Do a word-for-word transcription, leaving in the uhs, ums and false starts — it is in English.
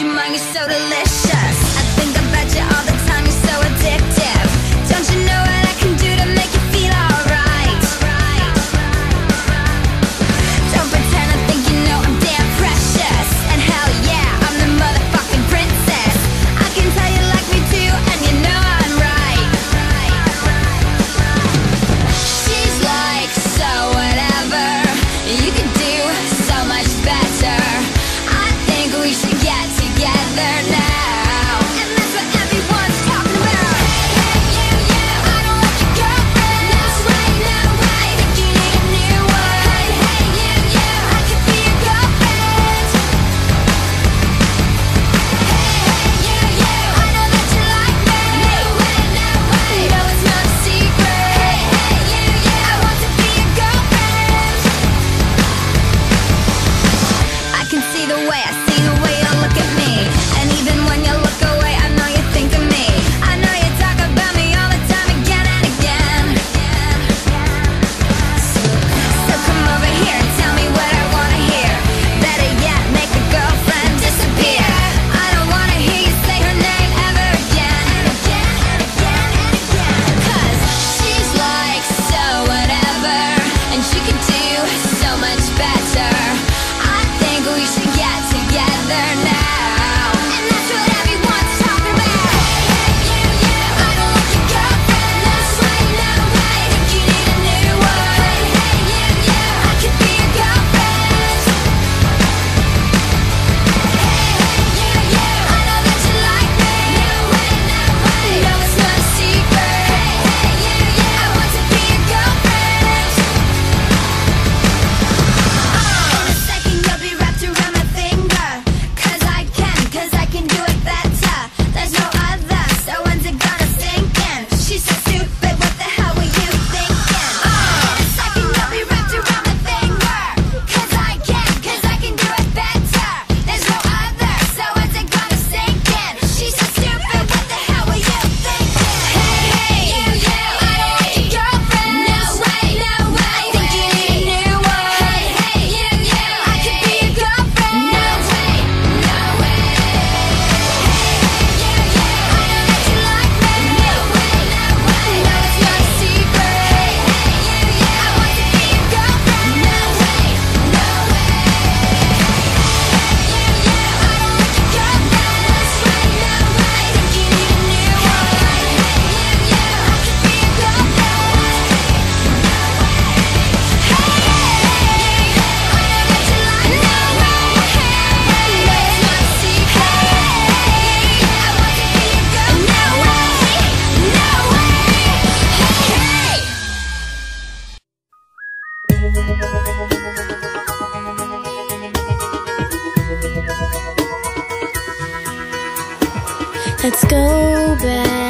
your mind, you're so delicious. I think about you all the time, you're so addictive. Don't you know what I can do to make you feel alright? Don't pretend I think you know I'm damn precious. And hell yeah, I'm the motherfucking princess. I can tell you like me too, and you know I'm right. She's like, so whatever, you can do so much better. I think we should get together now, and that's what everyone's talking about. Hey, hey, you, you, I don't like your girlfriend. No way, no way, I think you need a new one. Hey, hey, you, you, I could be your girlfriend. Hey, hey, you, you, I know that you like me. No way, no way, no, it's not a secret. Hey, hey, you, you, I want to be your girlfriend. I can see the way, I see the way you look at me. And even when you look away, I know you think of me. I know you talk about me all the time, again and again. So come over here and tell me what I wanna hear. Better yet, make the girlfriend disappear. I don't wanna hear you say her name ever again. Again and again and again. Cause she's like, so whatever, and she could do so much better. I think we should get together now, and that's what everyone's talking about. Hey, hey, you, you, I don't like your girlfriend. No way, no way, I think you need a new one. Hey, hey, you, you, I could be your girlfriend. Hey, hey, you, you, I know that you like me. No way, no way, no, it's not a secret. Hey, hey, you, you, I want to be your girlfriend. In a second you'll be wrapped around my finger. Cause I can, cause I can do it better. There's no other, so when's it gonna sink in? She's so stupid, what the hell were you thinking? In a second you'll be wrapped around my finger. Cause I can, cause I can do it better. There's no other, so when's it gonna sink in? She's so stupid, what the hell were you thinking? Hey, hey, you, you, I don't like your girlfriend. No way, no way, I think you need a new one. Hey, hey, you, you, I could be your girlfriend. No way, no way. Hey, hey, you, you, I know that you like me. No way, no way, no, it's not a secret. Hey, hey, you, you, I want to be your girlfriend. No way, no way. Hey, you, you, I don't like your girlfriend. No way, no way, I think you need a new one. Hey, hey, you, you, I could be your girlfriend. No way. Hey, hey, you, you, I know that you like me. No way, no, it's not a secret. Hey, I want to be your girl. No way, no way. Hey. Let's go back